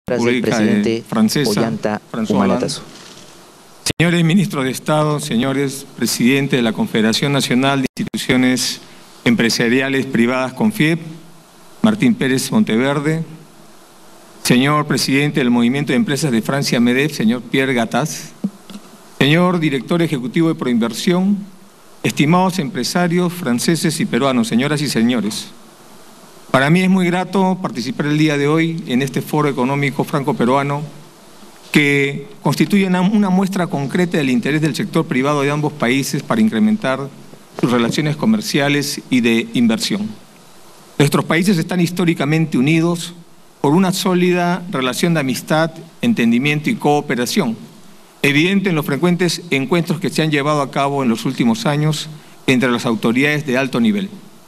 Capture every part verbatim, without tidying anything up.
del presidente francesa, Ollanta François Humala-Tasso. Señores ministros de Estado, señores presidente de la Confederación Nacional de Instituciones Empresariales Privadas CONFIEP, Martín Pérez Monteverde, señor presidente del Movimiento de Empresas de Francia MEDEF, señor Pierre Gattaz, señor director ejecutivo de Proinversión, estimados empresarios franceses y peruanos, señoras y señores. Para mí es muy grato participar el día de hoy en este foro económico franco-peruano que constituye una, una muestra concreta del interés del sector privado de ambos países para incrementar sus relaciones comerciales y de inversión. Nuestros países están históricamente unidos por una sólida relación de amistad, entendimiento y cooperación, evidente en los frecuentes encuentros que se han llevado a cabo en los últimos años entre las autoridades de alto nivel.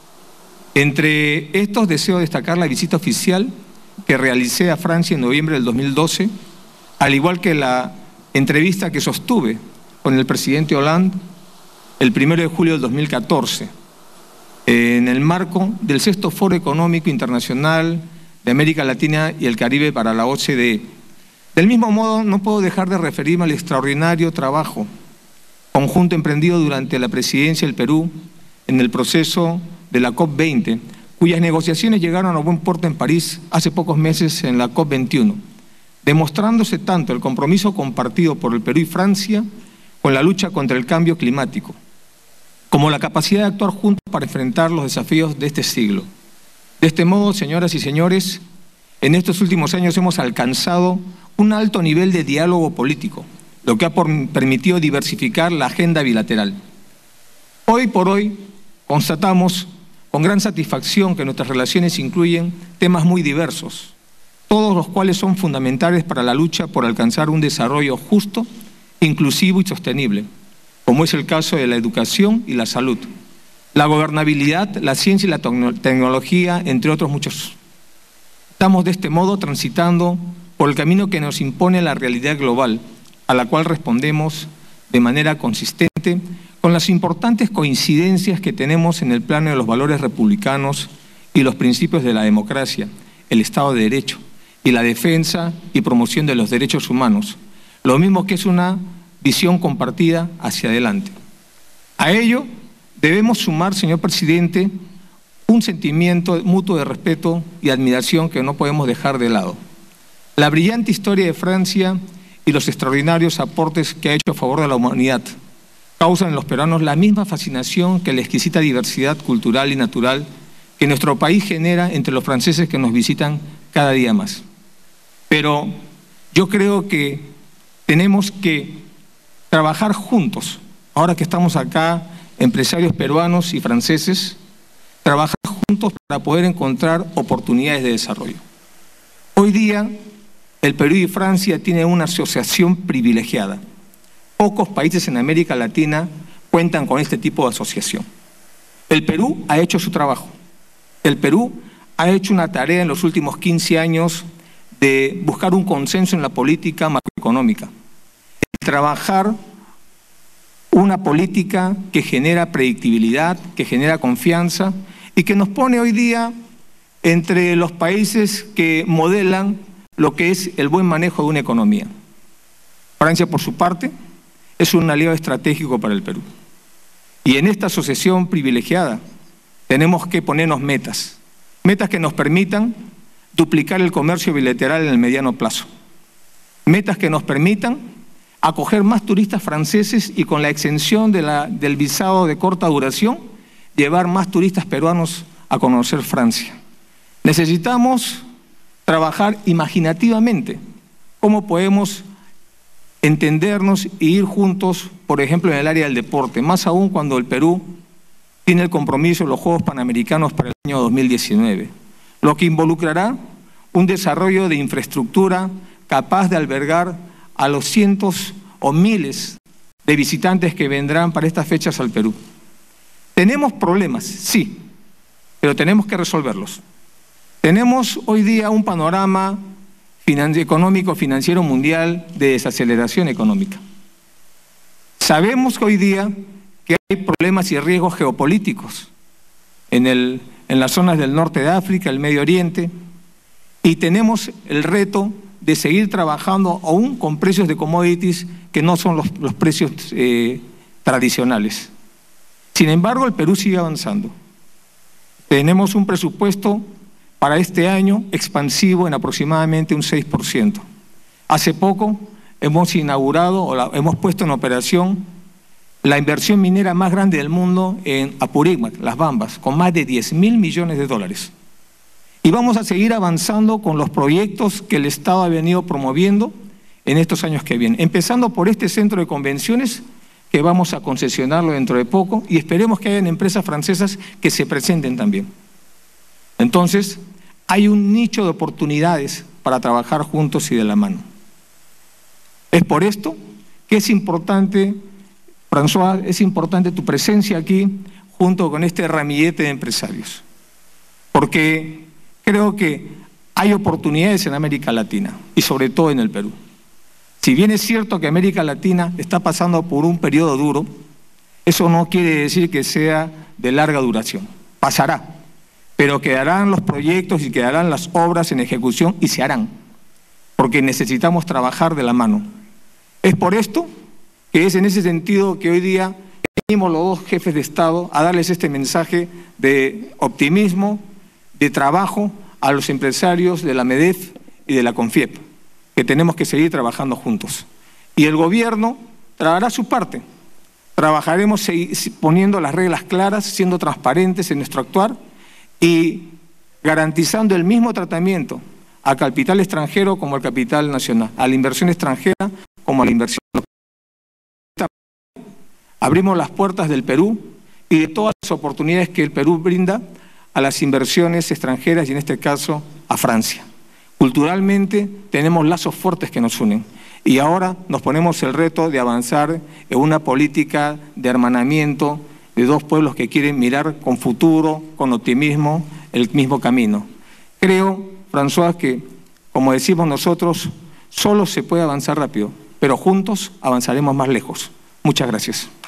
Entre estos deseo destacar la visita oficial que realicé a Francia en noviembre del dos mil doce, al igual que la entrevista que sostuve con el presidente Hollande el primero de julio del dos mil catorce, en el marco del sexto Foro Económico Internacional de América Latina y el Caribe para la O C D E. Del mismo modo, no puedo dejar de referirme al extraordinario trabajo conjunto emprendido durante la presidencia del Perú en el proceso de la COP veinte, cuyas negociaciones llegaron a buen puerto en París hace pocos meses en la COP veintiuno, demostrándose tanto el compromiso compartido por el Perú y Francia con la lucha contra el cambio climático, como la capacidad de actuar juntos para enfrentar los desafíos de este siglo. De este modo, señoras y señores, en estos últimos años hemos alcanzado un alto nivel de diálogo político, lo que ha permitido diversificar la agenda bilateral. Hoy por hoy constatamos con gran satisfacción que nuestras relaciones incluyen temas muy diversos, todos los cuales son fundamentales para la lucha por alcanzar un desarrollo justo, inclusivo y sostenible, como es el caso de la educación y la salud, la gobernabilidad, la ciencia y la tecnología, entre otros muchos. Estamos de este modo transitando por el camino que nos impone la realidad global, a la cual respondemos de manera consistente con las importantes coincidencias que tenemos en el plano de los valores republicanos y los principios de la democracia, el Estado de Derecho y la defensa y promoción de los derechos humanos, lo mismo que es una visión compartida hacia adelante. A ello debemos sumar, señor presidente, un sentimiento mutuo de respeto y admiración que no podemos dejar de lado. La brillante historia de Francia y los extraordinarios aportes que ha hecho a favor de la humanidad causan en los peruanos la misma fascinación que la exquisita diversidad cultural y natural que nuestro país genera entre los franceses que nos visitan cada día más. Pero yo creo que tenemos que trabajar juntos, ahora que estamos acá, empresarios peruanos y franceses, trabajar juntos para poder encontrar oportunidades de desarrollo. Hoy día, el Perú y Francia tienen una asociación privilegiada. Pocos países en América Latina cuentan con este tipo de asociación. El Perú ha hecho su trabajo. El Perú ha hecho una tarea en los últimos quince años de buscar un consenso en la política macroeconómica, de trabajar una política que genera predictibilidad, que genera confianza y que nos pone hoy día entre los países que modelan lo que es el buen manejo de una economía. Francia, por su parte, es un aliado estratégico para el Perú. Y en esta asociación privilegiada tenemos que ponernos metas, metas que nos permitan duplicar el comercio bilateral en el mediano plazo, metas que nos permitan acoger más turistas franceses y con la exención de la, del visado de corta duración, llevar más turistas peruanos a conocer Francia. Necesitamos trabajar imaginativamente cómo podemos entendernos e ir juntos, por ejemplo, en el área del deporte, más aún cuando el Perú tiene el compromiso de los Juegos Panamericanos para el año dos mil diecinueve, lo que involucrará un desarrollo de infraestructura capaz de albergar a los cientos o miles de visitantes que vendrán para estas fechas al Perú. ¿Tenemos problemas? Sí, pero tenemos que resolverlos. Tenemos hoy día un panorama económico, financiero mundial de desaceleración económica. Sabemos que hoy día que hay problemas y riesgos geopolíticos en, el, en las zonas del norte de África, el Medio Oriente, y tenemos el reto de seguir trabajando aún con precios de commodities que no son los, los precios eh, tradicionales. Sin embargo, el Perú sigue avanzando. Tenemos un presupuesto para este año expansivo en aproximadamente un seis por ciento. Hace poco hemos inaugurado o la, hemos puesto en operación la inversión minera más grande del mundo en Apurímac, Las Bambas, con más de diez mil millones de dólares. Y vamos a seguir avanzando con los proyectos que el Estado ha venido promoviendo en estos años que vienen, empezando por este centro de convenciones que vamos a concesionarlo dentro de poco y esperemos que hayan empresas francesas que se presenten también. Entonces, hay un nicho de oportunidades para trabajar juntos y de la mano. Es por esto que es importante, François, es importante tu presencia aquí junto con este ramillete de empresarios, porque creo que hay oportunidades en América Latina y sobre todo en el Perú. Si bien es cierto que América Latina está pasando por un periodo duro, eso no quiere decir que sea de larga duración. Pasará, pero quedarán los proyectos y quedarán las obras en ejecución y se harán, porque necesitamos trabajar de la mano. Es por esto que es en ese sentido que hoy día venimos los dos jefes de Estado a darles este mensaje de optimismo, de trabajo a los empresarios de la MEDEF y de la CONFIEP, que tenemos que seguir trabajando juntos. Y el gobierno traerá su parte. Trabajaremos poniendo las reglas claras, siendo transparentes en nuestro actuar y garantizando el mismo tratamiento al capital extranjero como al capital nacional, a la inversión extranjera como a la inversión local. Abrimos las puertas del Perú y de todas las oportunidades que el Perú brinda a las inversiones extranjeras y en este caso a Francia. Culturalmente tenemos lazos fuertes que nos unen y ahora nos ponemos el reto de avanzar en una política de hermanamiento de dos pueblos que quieren mirar con futuro, con optimismo, el mismo camino. Creo, François, que como decimos nosotros, solo se puede avanzar rápido, pero juntos avanzaremos más lejos. Muchas gracias.